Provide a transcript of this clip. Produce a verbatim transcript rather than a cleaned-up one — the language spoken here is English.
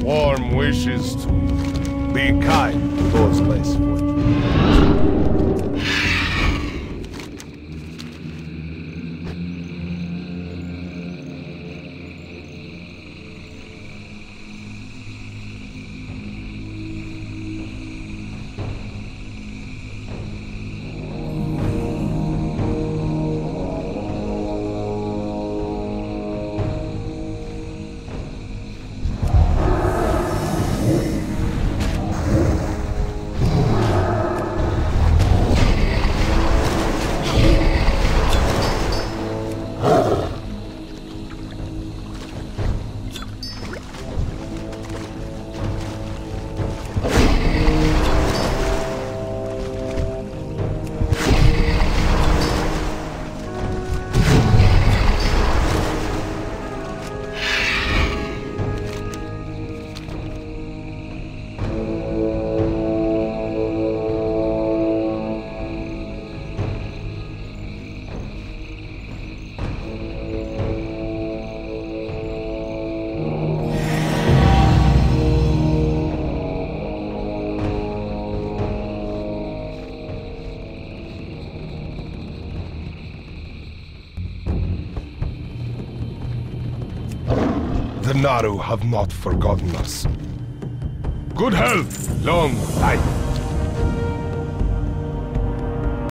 warm wishes to be kind to those less fortunate. The Naaru have not forgotten us. Good health, long life.